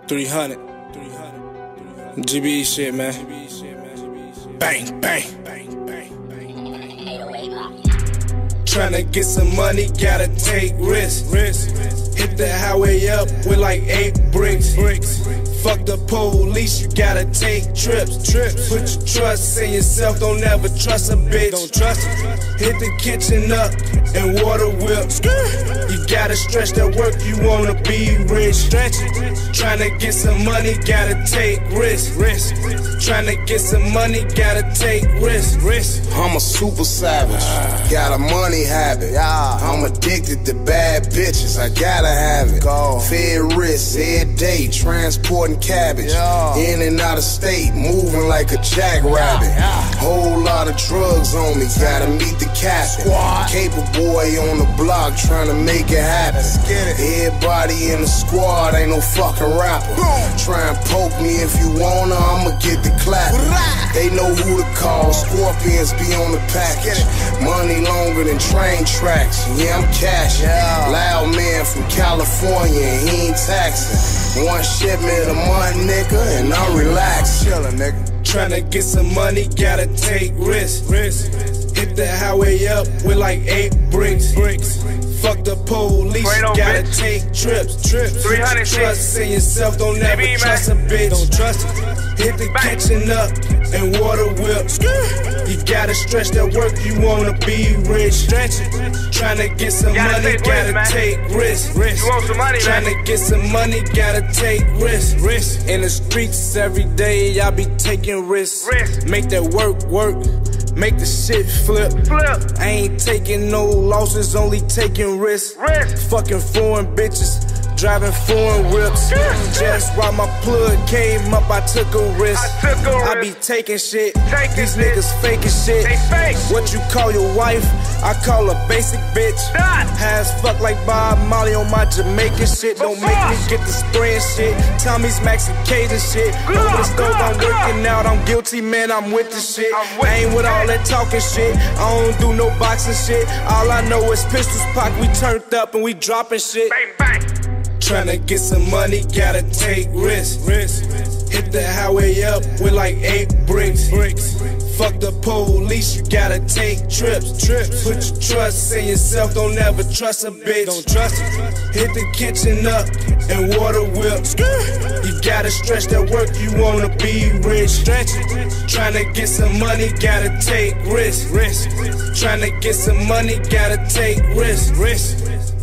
300. GB shit, man. Bang, bang. Tryna get some money, gotta take risks. Hit the highway up with like 8 bricks. Fuck the police, you gotta take trips. Put your trust in yourself, don't ever trust a bitch. Don't trust it. Hit the kitchen up and water whip. You gotta stretch that work, you wanna be rich. Stretch it. Tryna get some money, gotta take risks. Tryna get some money, gotta take risks. I'm a super savage, got a money habit. I'm addicted to bad bitches, I gotta have it. Fed wrists every day, transporting cabbage. In and out of state, moving like a jackrabbit. Whole lot of drugs on me, gotta meet the captain. Caper boy on the block, tryna make it happen. Everybody in the squad ain't no fucking rapper. Try and poke me if you wanna, I'ma get the clapping. They know who to call, Scorpions be on the package. Money longer than train tracks, yeah, I'm cashing. Loud man from California, and he ain't taxing. One shipment a month, nigga, and I'm relaxed. Chillin', nigga. Tryna get some money, gotta take risks. Hit the highway up with like 8 bricks. Fuck the police, gotta take trips. 300 trust in yourself, don't ever trust a bitch. Don't trust it. Hit the kitchen up and water whip. You gotta stretch that work, you wanna be rich. Stretch it. Tryna get some money, gotta take risks. You want some money, man? Tryna get some money, gotta take risks. In the streets every day, I be taking risks. Make that work. Make the shit flip. I ain't taking no losses, only taking risks. Fucking foreign bitches, driving foreign whips. Just while my plug came up, I took a risk. I be taking shit. These niggas faking shit. What you call your wife, I call a basic bitch. High as fuck like Bob Marley on my Jamaican shit. Don't make me get the spraying shit. Tommy's Max and Cajun shit. Over the stove, I'm working out. I'm guilty, man, I'm with the shit. I ain't with all that talking shit. I don't do no boxing shit. All I know is pistols pop. We turned up and we dropping shit. Tryna get some money, gotta take risks. Hit the highway up with like 8 bricks. Fuck the police, you gotta take trips. Put your trust in yourself, don't ever trust a bitch. Don't trust it. Hit the kitchen up and water whip. You gotta stretch that work, you wanna be rich. Stretch it. Tryna get some money, gotta take risks. Tryna get some money, gotta take risks.